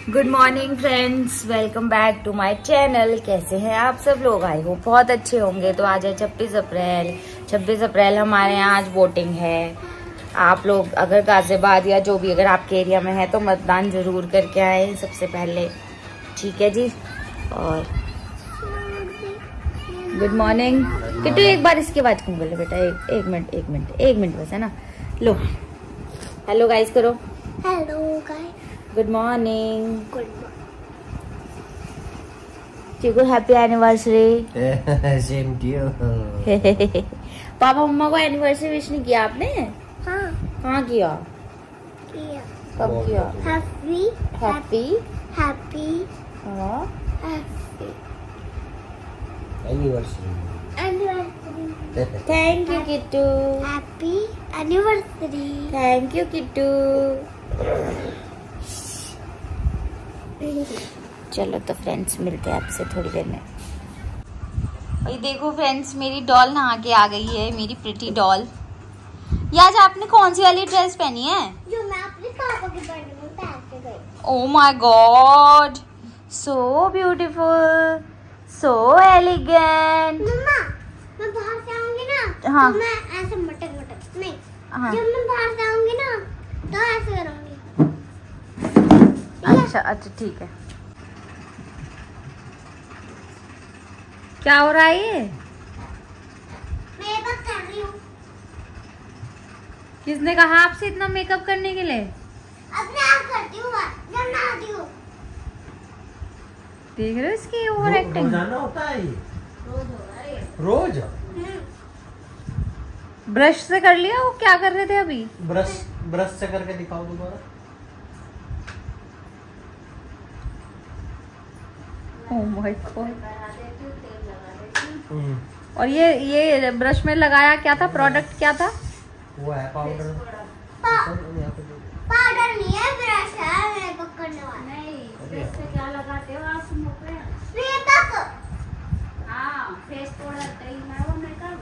Good morning friends, welcome back to my channel. कैसे हैं आप सब लोग? आई होप बहुत अच्छे होंगे। तो आज है 26 अप्रैल हमारे यहाँ आज वोटिंग है। आप लोग अगर गाजियाबाद या जो भी अगर आपके एरिया में है तो मतदान जरूर करके आए सबसे पहले, ठीक है जी। और गुड मॉर्निंग किट्टू, एक बार इसकी आवाज कम बोले बेटा। एक मिनट बस, है ना। लो हेलो गाइस करो। Hello guys, good morning. Good Chiku happy anniversary. Same to you. पापा मम्मा को एनिवर्सरी विश नहीं किया आपने? हाँ कहाँ किया? किया। कब किया? हैप्पी हैप्पी हैप्पी हाँ happy anniversary. Anniversary. Thank you Kittu. Happy anniversary. Thank you Kittu. चलो तो फ्रेंड्स मिलते हैं आपसे थोड़ी देर में। ये देखो फ्रेंड्स, मेरी डॉल नहा के आ गई है, मेरी प्रिटी डॉल। ये आज आपने कौन सी वाली ड्रेस पहनी है? जो मैं अपने पापा के बर्थडे में पहन के गई। Oh my God, so beautiful, so elegant. मम्मा, मैं बाहर से आऊंगी ना हाँ। तो मैं ऐसे मटक नहीं। हाँ। जब मैं बाहर से आऊंगी ना तो ऐसे करूंगी। अच्छा ठीक है। क्या हो रहा है ये? मेकअप कर रही हूँ। किसने कहा आपसे इतना मेकअप करने के लिए? अपने आप करती हूँ जब नहाती हूँ। देख रहे हो इसकी ओवर एक्टिंग? रोजाना होता है ये? रोज? ब्रश से कर लिया? वो क्या कर रहे थे अभी? ब्रश से करके दिखाओ दोबारा। Oh my God. और ये ब्रश में लगाया क्या था? प्रोडक्ट क्या था? वो है पाउडर। पाउडर नहीं है, ब्रश है मेकअप करने वाला। नहीं, फेस पे क्या लगाते हो आप मुंह पे? मेकअप। हाँ, फेस पाउडर कहीं ना वो मेकअप।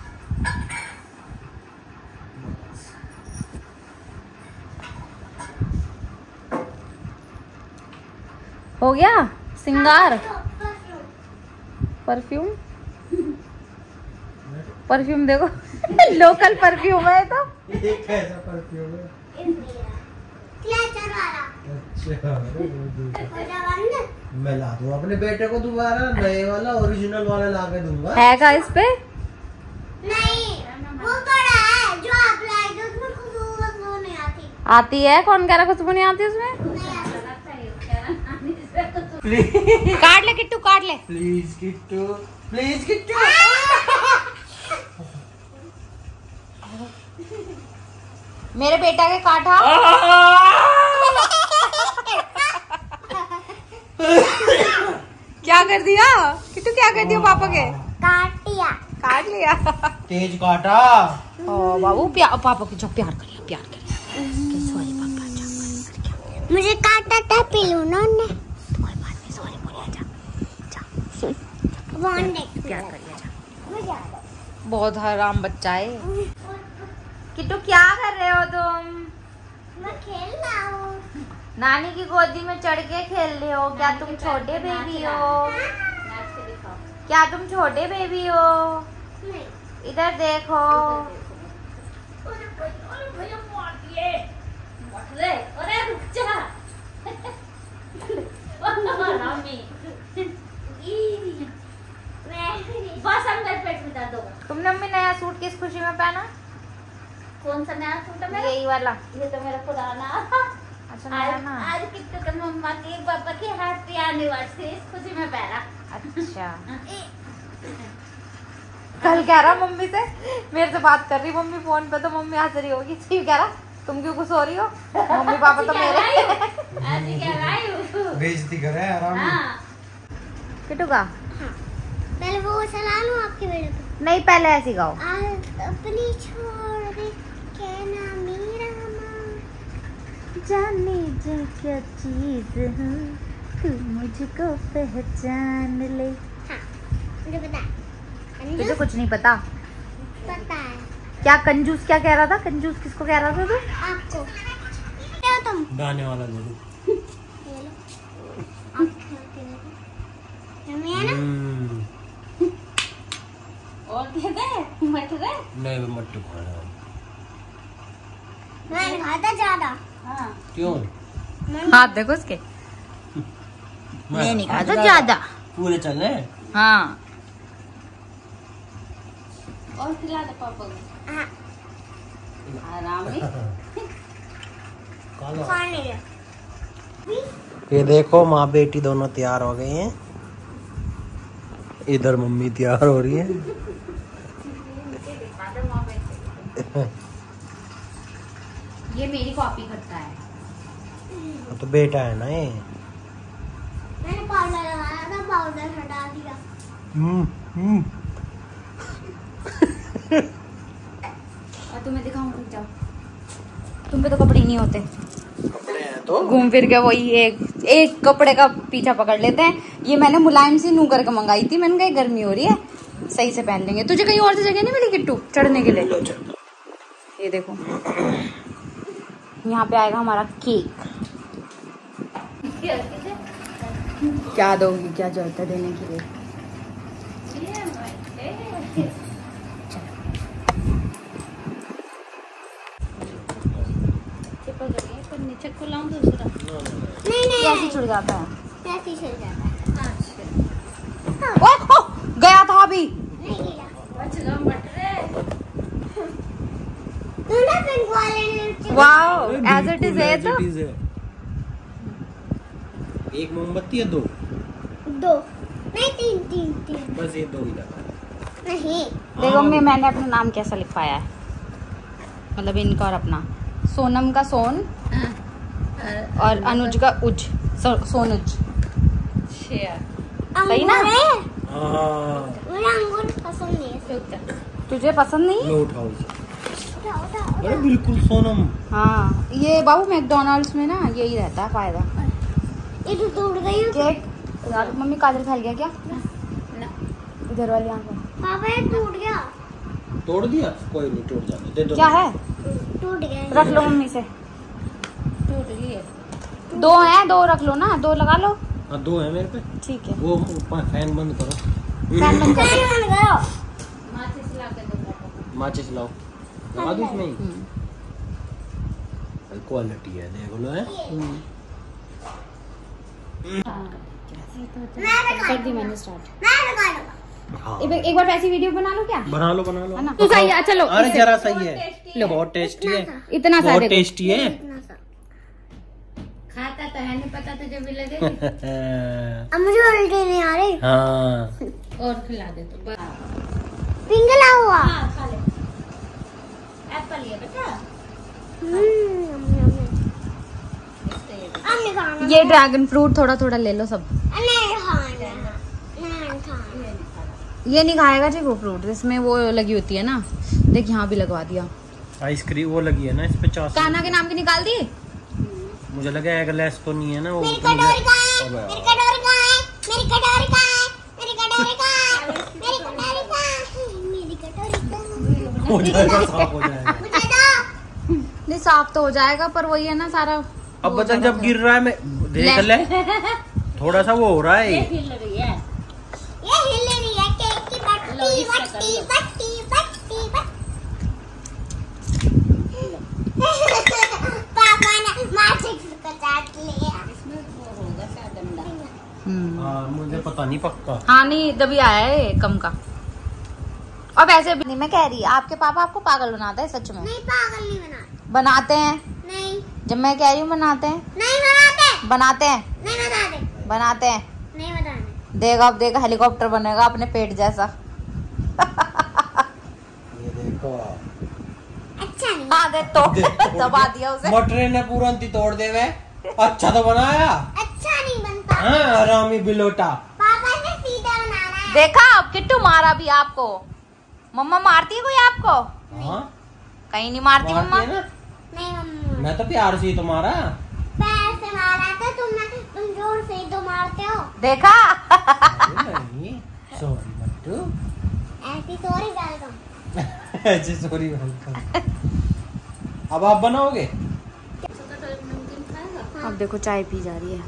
हो गया सिंगार? परफ्यूम देखो। लोकल परफ्यूम है तो। ये कैसा परफ्यूम है? क्लेचर वाला। अच्छा, हो जा बंद। मैं ला दूँ अपने बेटे को दोबारा नए वाला ओरिजिनल वाला ला के दूंगा। है का इस पे? नहीं, वो बड़ा है जो आप लाए थे, उसमें खुशबू नहीं आती। आती है? कौन कह रहा खुशबू नहीं आती उसमें? नहीं आती। काट ले किट्टू, काट ले। Please Kittu, please Kittu. मेरे बेटा के काटा। क्या कर दिया किट्टू? क्या कर दिया पापा के? काट लिया। तेज काटा। ओ बाबू पापा को जो प्यार कर लिया। सॉरी पापा, मुझे काटा था, पी लूं ना उन्हें। तुम्हारे बाद में सॉरी बोलिए। जा प्यार कर लिया। जा, बहुत हराम बच्चा है किट्टू। क्या कर रहे हो तुम? मैं खेल रहा हूँ। नानी की गोदी में चढ़ के खेल रहे हो? क्या तुम छोटे बेबी हो? क्या तुम छोटे बेबी हो? नहीं। इधर देखो। अरे रुक जा। बस अंदर पेट में दर्द होगा। तुमने मम्मी नया सूट किस खुशी में पहना? कौन सा नया सूट है मेरा? यही वाला। ये तो मेरा पुराना। अच्छा नया ना। आज किट्टू के मम्मा की पापा की हैप्पी एनिवर्सरी इस खुशी में पहना। अच्छा। कल कह रहा मम्मी से, मेरे से बात कर रही मम्मी फोन पे, तो मम्मी हंस रही होगी। कह रहा तुम क्यों खुश हो रही हो? मम्मी पापा तो मेरे। ऐसी क्या लाई हूँ? बेइज्जती करे आराम से। हाँ। किट्टू का पहले वो चला लूं आपके बेटे पे। नहीं, पहले ऐसी गाओ। अपनी छोड़ दे कहना मेरा माँ। जाने जा क्या चीज हूँ, तू मुझको पहचान ले। हाँ, मुझे पता है। तुझे कुछ नहीं पता? पता है। क्या कंजूस? क्या कह रहा था? कंजूस किसको कह रहा था तू? आपको क्या तुम गाने वाला ले लो। ये लो। नहीं मट्टू खाना मैंने खाया था ज्यादा। हाँ क्यों? हाथ देखो उसके। मैं नहीं खाता ज्यादा। पूरे चल रहे हैं। हाँ और खिला दे पापा को हाँ, आराम में। खाने दे। ये देखो माँ बेटी दोनों तैयार हो गए हैं। इधर मम्मी तैयार हो रही है। ये मेरी कॉपी करता है। तो बेटा है ना ये। मैंने पाउडर लगाया था, पाउडर हटा दिया। और तुम्हें दिखाऊं, रुक जाओ। तुम पे तो कपड़े नहीं होते। कपड़े हैं तो घूम फिर के वही एक कपड़े का पीछा पकड़ लेते हैं। ये मैंने मुलायम सी नू करके मंगाई थी। मैंने कहा गर्मी हो रही है, सही से पहन लेंगे। तुझे कहीं और से जगह नहीं मिली किट्टू चढ़ने के लिए? ये देखो, यहाँ पे आएगा हमारा केक। क्या दोगी, क्या जरूरत है देने के लिए? नीचे खुलाऊं दूसरा? नहीं नहीं कैसे छुड़ जाता है? ऐसे ही चल जाता है। अच्छा ओह, गया था अभी। नहीं गया। बच लो मटरे। तू ना पिंक वाले ने वाओ, एज इट इज है तो। एक मोमबत्ती है, दो दो नहीं तीन तीन तीन बस, ये दो ही लगा। नहीं। देखो मैंने अपना नाम कैसा लिखवाया है, मतलब इनका और अपना। सोनम का सोन और अनुज का उज, सोनुज। सही ना? मुझे अंगूर पसंद नहीं है। तुझे पसंद नहीं है? लो उठाओ इसे। उठाओ, उठाओ, अरे बिल्कुल सोनम। हाँ, ये बाबू मैकडोनल्ड्स में ना यही रहता है फायदा। ये तो टूट गई। केक यार, मम्मी काजल फैल गया क्या? इधर वाली आंख में। पापा ये टूट गया। तोड़ दिया? कोई नहीं, टूट जाने दे दो। क्या है? टूट गया। रख लो मम्मी से। टूट गई है। दो हैं, दो रख लो ना, दो लगा लो। हाँ, दो है मेरे पे। ठीक है, वो फैन बंद करो। फैन बंद कर दो। बंद करो। माचिस ला के दो पापा को। माचिस लाओ, लगा दो इसमें ही। क्वालिटी है, देख लो है। कर दी मैंने स्टार्ट। मैं लगा लूंगा। हाँ। एक बार ऐसी वीडियो बना लो क्या? बना लो, बना लो। है ना? तो सही है, चलो। अरे इससे- जरा सही है, बहुत टेस्टी है, इतना सा बहुत देखो। टेस्टी है। इतना सा। खाता तो है नहीं, पता तुझे भी लगेगी। अब मुझे उल्टी नहीं आ रही। हाँ, और खिला दे तो बस। पिंगला हुआ। हाँ खा ले। एप्पल ये बेटा। इससे ये दे। अब नहीं खाना। ये ड्रैगन फ्रूट थोड़ा थोड़ा ले लो सब। नहीं खाना। नहीं खाना। ये नहीं खाएगा जी वो फ्रूट, इसमें वो लगी होती है ना। देख यहाँ भी लगवा दिया। आइसक्रीम वो लगी है ना इस पे, 50। कान्हा के नाम की निकाल दिए। मुझे लगा एगलेस तो नहीं है ना वो। मेरी कटोरी कहाँ है? मेरी कटोरी कहाँ है? मेरी कटोरी कहाँ है? मेरी कटोरी कहाँ है? मेरी कटोरी कहाँ है? मेरी कटोरी कहाँ है? हो जाएगा, साफ हो जाएगा। मुझे दो। नहीं, साफ तो हो जाएगा पर वही है ना सारा। अब बचन जब गिर रहा है, मैं देख ले, थोड़ा सा वो हो रहा है। ये हिल रही है। ये हिल रही है केक की बट्टी बट्टी बट्टी बट्टी बट्टी। पापा ने माचिस को चाट लिया। इसमें वो होगा शायद अंडा। हाँ, मुझे पता नहीं पक्का। हाँ नहीं, तभी आया है कम का। और वैसे भी नहीं, मैं कह रही आपके पापा आपको पागल बनाता है सच में। नहीं पागल नहीं बना। बनाते हैं। नहीं जब मैं कह रही हूँ बनाते हैं। नहीं बनाते। बनाते हैं, नहीं बताते। बनाते हैं। नहीं बताने। देगा, अब देगा हेलीकॉप्टर बनेगा अपने पेट जैसा। ये देखो, अच्छा नहीं। हाँ देख तो दबा दिया उसे। मटरे ने पूरा अंती तोड़ दे वे। अच्छा तो बनाया। अच्छा नहीं बनता। हाँ, हरामी बिलोटा। पापा ने सीधा बनाना है। देखा, अब किट्टू मारा भी आपको। मम्मा मारती है कोई आपको? हाँ, कहीं नहीं मारती मारती मम्मा। है ना? नहीं मम्मा। मैं तो प्यार से ही तुम्हारा। पैर से मारा था तुम जोर से ही तो मारते हो। देखा। नहीं, सॉरी मट्टू। ऐसी सॉरी वेलकम। ऐसे सॉरी वेलकम। अब आप बनाओगे? नमकीन खाएगा? अब देखो चाय पी जा रही है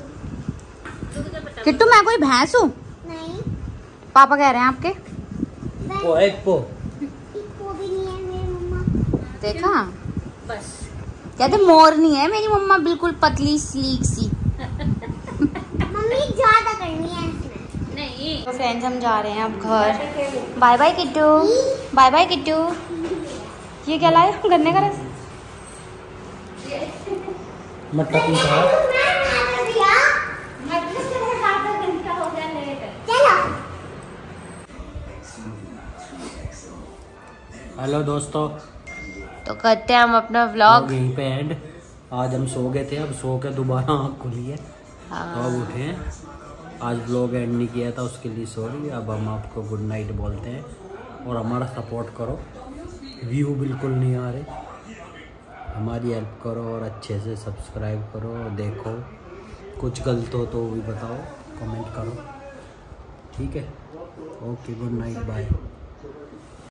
किट्टू। मैं कोई भैंस हूँ? नहीं। पापा कह रहे हैं आपके। पो एक पो वो भी नहीं है मेरी मम्मा। देखा बस कहते मोर नहीं है मेरी मम्मा, बिल्कुल पतली स्लीक सी। मम्मी ज्यादा करनी है इसमें। नहीं। तो फ्रेंड्स हम जा रहे हैं अब घर। Bye bye Kittu, bye bye Kittu. ये क्या लाए गन्ने का रस? मटका पीसा चलो हेलो दोस्तों, तो करते हैं हम अपना व्लॉग। यहीं पे एंड। आज हम सो गए थे, अब सो के दोबारा आँख खुली है तो अब उठे हैं। आज व्लॉग एंड नहीं किया था, उसके लिए सॉरी। अब हम आपको गुड नाइट बोलते हैं और हमारा सपोर्ट करो। व्यू बिल्कुल नहीं आ रहे, हमारी हेल्प करो और अच्छे से सब्सक्राइब करो और देखो। कुछ गलत हो तो भी बताओ, कमेंट करो, ठीक है। Okay, good night, bye.